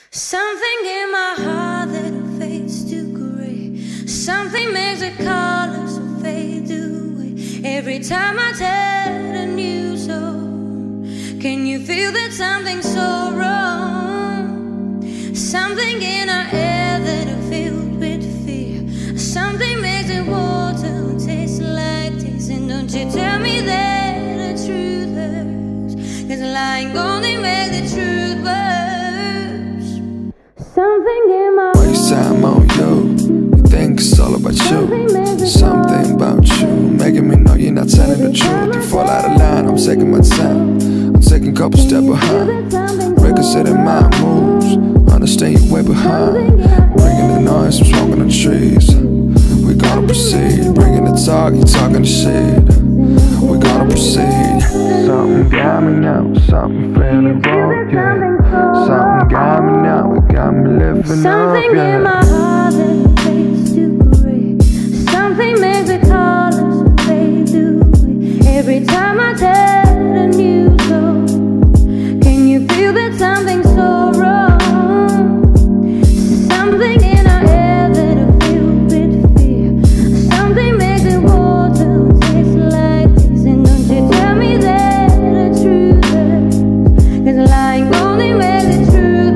Something in my heart that fades to gray. Something makes the colors fade away. Every time I tell a new song, can you feel that something's so wrong? Something in our air that are filled with fear. Something makes the water taste like this. And don't you tell me that the truth hurts, 'cause lying only makes the truth worse. Something in my Wayside, I'm on you. You think it's all about you. Something about you making me know you're not telling the truth. You fall out of line, I'm taking my time. I'm taking a couple steps behind. Reconsider my moves, understand you way behind. Bringing the noise, I'm smoking the trees. We gonna proceed, bringing the talk, you talking the shit. We gonna proceed. Something got me now, something feeling wrong, yeah. Something got me now, it got me living up, yeah. Something in my heart that fades to gray. Something makes the colors fade away. Every time I tell a new song, can you feel that something's so wrong? Something in our air that are filled with fear. Something makes the water taste like this. And don't you tell me that the truth hurts, 'cause lying only makes the truth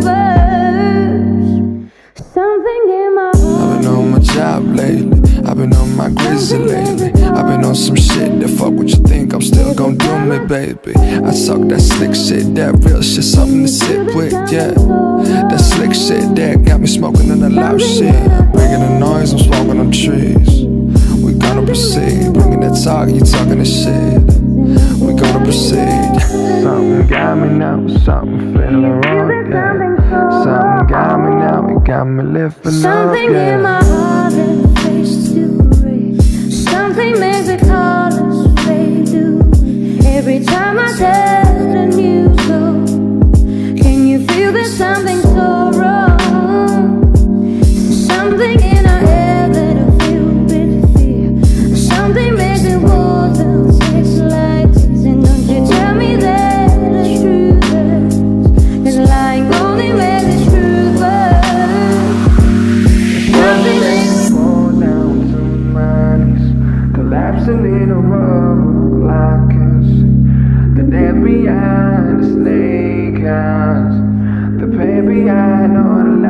worse. Something in my heart. I've been on my job lately, I've been on my grizzly lately. I've been on some shit that fuck what you think, I'm still gon' do me, baby. I talk that slick shit, that real shit, something to sit with, yeah. That slick shit that got me smoking on the loud shit. Bringing the noise, I'm smoking on trees. We gonna proceed, bringing that talk, you talking the shit. We gonna proceed. Something got me now, something feeling wrong, yeah. Something got me now, it got me living up, Something yeah. in my heart that fades to gray. Something makes the colors fade away. Every time I tell a new song, can you feel that something's so wrong? Something in our air that are filled with fear. Something makes the water taste like this. And don't you tell me that the truth hurts, 'cause lying only makes the truth worse. Something makes me fall down to my knees, collapsing in a rubble. I can see the death behind the snake eyes, the pain behind all the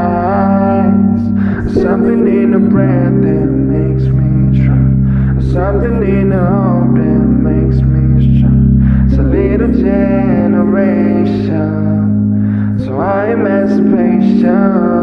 lies. Something in the breath that makes me try, something in the hope that makes me strong. It's a little generation, so our emancipation.